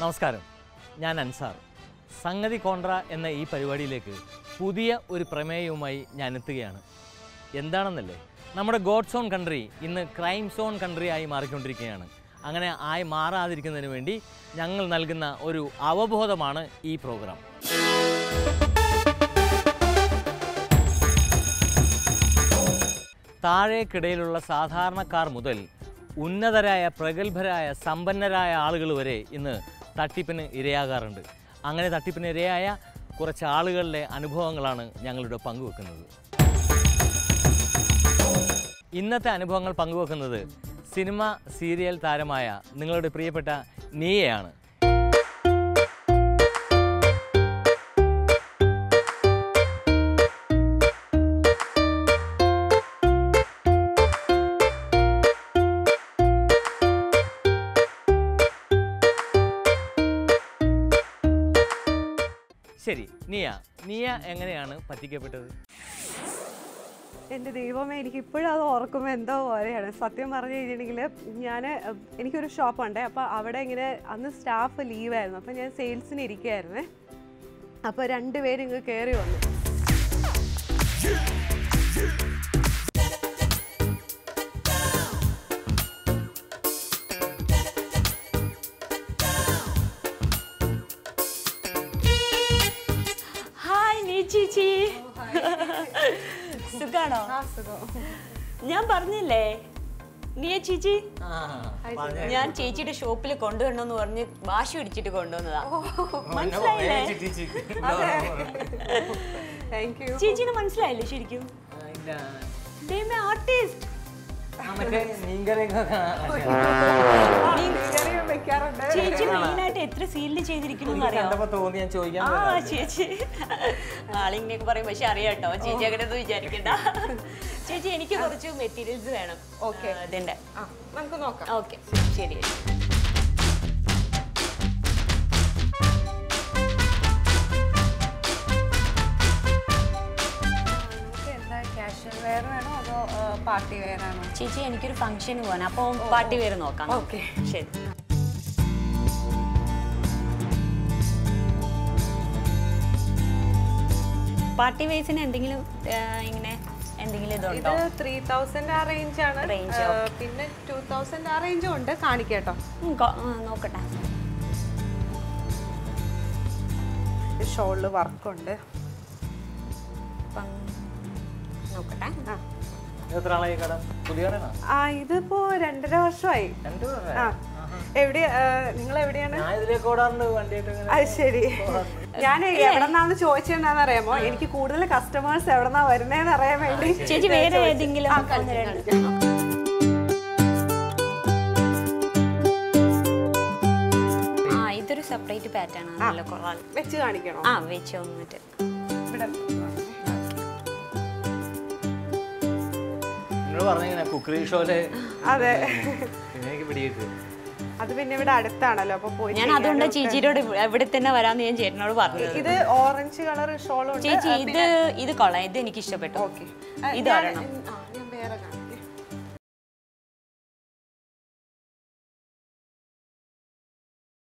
നമസ്കാരം, ഞാൻ അൻസാർ. സംഗതി കോൺട്ര എന്ന ഈ പരിപാടിയിലേക്ക് പുതിയ ഒരു പ്രമേയവുമായി ഞാൻ എത്തുകയാണ്. എന്താണെന്നല്ലേ, നമ്മുടെ ഗോഡ് സോൺ കൺട്രി ഇന്ന് ക്രൈം സോൺ കൺട്രി ആയി മാറിക്കൊണ്ടിരിക്കുകയാണ്. അങ്ങനെ ആയി മാറാതിരിക്കുന്നതിന് വേണ്ടി ഞങ്ങൾ നൽകുന്ന ഒരു അവബോധമാണ് ഈ പ്രോഗ്രാം. താഴേക്കിടയിലുള്ള സാധാരണക്കാർ മുതൽ ഉന്നതരായ, പ്രഗത്ഭരായ, സമ്പന്നരായ ആളുകൾ വരെ ഇന്ന് തട്ടിപ്പിന് ഇരയാകാറുണ്ട്. അങ്ങനെ തട്ടിപ്പിന് ഇരയായ കുറച്ച് ആളുകളുടെ അനുഭവങ്ങളാണ് ഞങ്ങളുടെ പങ്കുവെക്കുന്നത്. ഇന്നത്തെ അനുഭവങ്ങൾ പങ്കുവെക്കുന്നത് സിനിമ സീരിയൽ താരമായ നിങ്ങളുടെ പ്രിയപ്പെട്ട നീയയാണ്. ശരി, നീയ എങ്ങനെയാണ് പറ്റിക്കപ്പെട്ടത്? എൻ്റെ ദൈവമേ, എനിക്കിപ്പോഴും അത് ഓർക്കുമ്പോൾ എന്തോ പോലെയാണ്. സത്യം പറഞ്ഞു കഴിഞ്ഞിട്ടുണ്ടെങ്കിൽ എനിക്കൊരു ഷോപ്പുണ്ട്. അപ്പോൾ അവിടെ ഇങ്ങനെ അന്ന് സ്റ്റാഫ് ലീവായിരുന്നു. അപ്പോൾ ഞാൻ സെയിൽസിന് ഇരിക്കുകയായിരുന്നേ. അപ്പോൾ രണ്ടുപേരും ഇങ്ങ് കയറി വന്നു. ചേച്ചി സുഖാണോ? ഞാൻ പറഞ്ഞില്ലേ നീയ ചേച്ചി, ഞാൻ ചേച്ചിയുടെ ഷോപ്പിൽ കൊണ്ടുവരണമെന്ന് പറഞ്ഞ് വാശി പിടിച്ചിട്ട് കൊണ്ടുവന്നതാ. മനസ്സിലായില്ലേ? ചേച്ചിന് മനസ്സിലായില്ലേ ശരിക്കും? ആർട്ടിസ്റ്റ് ചേച്ചി മെയിനായിട്ട് എത്ര സീനിൽ ചെയ്തിരിക്കുന്നു അറിയാം. ചേച്ചി ആളിങ്ങനെയൊക്കെ പറയും, പക്ഷെ അറിയാട്ടോ ചേച്ചി അങ്ങനെ ഒന്നും വിചാരിക്കണ്ട. ചേച്ചി എനിക്ക് കുറച്ച് മെറ്റീരിയൽസ് വേണം. ഇതിന്റെ നമുക്ക് നോക്കാം. ഓക്കെ, ശരി. ചേച്ചി എനിക്കൊരു ഫംഗ്ഷന് പോകാൻ, അപ്പൊ പാർട്ടി വെയർ നോക്കാം. ഓക്കെ, ശരി. പാർട്ടി വെയർസിന് എന്തെങ്കിലും ഇങ്ങനെ എന്തെങ്കിലും ഇതുണ്ടോ? 3000 ആ റേഞ്ച് ആണ്. പിന്നെ 2000 ആ റേഞ്ചും ഉണ്ട്. കാണിക്കട്ടോ, നോക്കട്ടെ. ഷോളില് വർക്കുണ്ട്. നോക്കട്ടെ. ഇതിപ്പോ 2.5 വർഷമായി. നിങ്ങൾ എവിടെയാണ്? ശരി, ഞാൻ എവിടെന്നാന്ന് ചോദിച്ചെന്നാന്ന് അറിയാമോ? എനിക്ക് കൂടുതൽ കസ്റ്റമേഴ്സ് എവിടെന്നാ വരുന്നേന്ന് അറിയാൻ വേണ്ടി. ചേച്ചി വേറെ ഏതെങ്കിലും? ഇതൊരു സെപ്പറേറ്റ് പാറ്റേൺ ആണ്. വെച്ച് കാണിക്കണോ? വെച്ച് വന്നിട്ട് കുക്കറി ഷോയില്. അതെ, അത് പിന്നെ ഇവിടെ അടുത്താണല്ലോ. അപ്പൊ പോയി ഞാൻ അതുകൊണ്ട് ചേച്ചിയോട് ഇവിടെ തന്നെ വരാന്ന് ഞാൻ ചേട്ടനോട് പറഞ്ഞു. ഇത് ഓറഞ്ച് കളർ ഷോളും. ചേച്ചി ഇത് കൊള്ളാം, ഇത് എനിക്ക് ഇഷ്ടപ്പെട്ടു. ഓക്കെ, ഇത് വരണം. ഞാൻ വേറെ കാണാം.